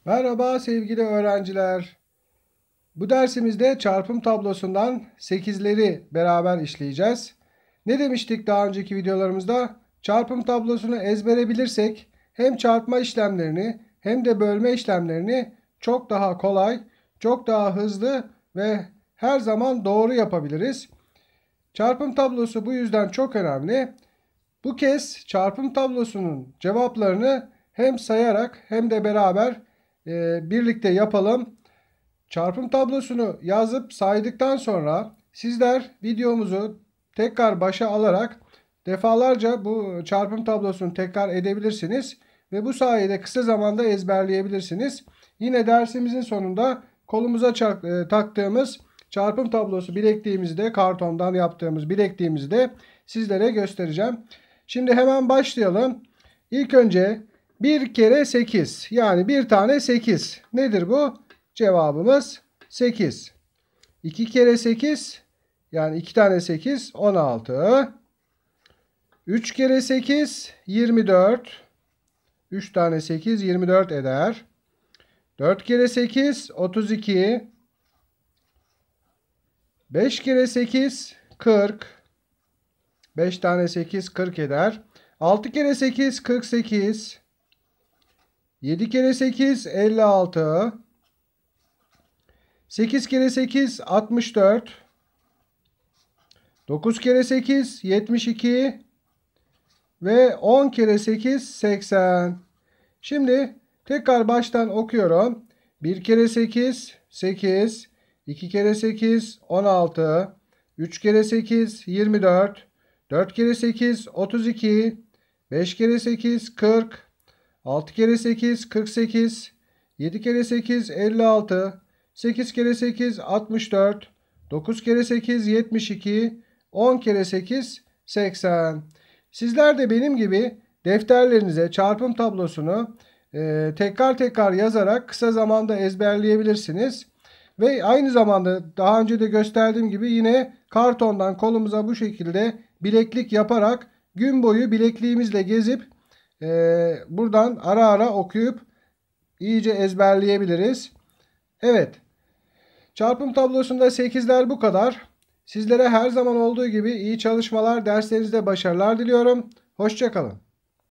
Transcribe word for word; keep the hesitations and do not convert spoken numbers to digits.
Merhaba sevgili öğrenciler. Bu dersimizde çarpım tablosundan sekizleri beraber işleyeceğiz. Ne demiştik daha önceki videolarımızda? Çarpım tablosunu ezbere bilirsek hem çarpma işlemlerini hem de bölme işlemlerini çok daha kolay, çok daha hızlı ve her zaman doğru yapabiliriz. Çarpım tablosu bu yüzden çok önemli. Bu kez çarpım tablosunun cevaplarını hem sayarak hem de beraber e, birlikte yapalım. Çarpım tablosunu yazıp saydıktan sonra sizler videomuzu tekrar başa alarak defalarca bu çarpım tablosunu tekrar edebilirsiniz ve bu sayede kısa zamanda ezberleyebilirsiniz. Yine dersimizin sonunda kolumuza çak, e, taktığımız çarpım tablosu bilekliğimizi de kartondan yaptığımız bilekliğimizi de sizlere göstereceğim. Şimdi hemen başlayalım. İlk önce bir kere sekiz, yani bir tane sekiz. Nedir bu? Cevabımız sekiz. iki kere sekiz, yani iki tane sekiz on altı. üç kere sekiz yirmi dört. üç tane sekiz yirmi dört eder. dört kere sekiz otuz iki. beş kere sekiz kırk. beş tane sekiz kırk eder. altı kere sekiz kırk sekiz. yedi kere sekiz elli altı. sekiz kere sekiz altmış dört. dokuz kere sekiz yetmiş iki. Ve on kere sekiz seksen. Şimdi tekrar baştan okuyorum. bir kere sekiz sekiz. iki kere sekiz on altı. üç kere sekiz yirmi dört. dört kere sekiz otuz iki. beş kere sekiz kırk. altı kere sekiz kırk sekiz. yedi kere sekiz elli altı. sekiz kere sekiz altmış dört. dokuz kere sekiz yetmiş iki. on kere sekiz seksen. Sizler de benim gibi defterlerinize çarpım tablosunu e, tekrar tekrar yazarak kısa zamanda ezberleyebilirsiniz. Ve aynı zamanda daha önce de gösterdiğim gibi yine kartondan kolumuza bu şekilde bileklik yaparak gün boyu bilekliğimizle gezip e, buradan ara ara okuyup iyice ezberleyebiliriz. Evet. Çarpım tablosunda sekizler bu kadar. Sizlere her zaman olduğu gibi iyi çalışmalar, derslerinizde başarılar diliyorum. Hoşça kalın.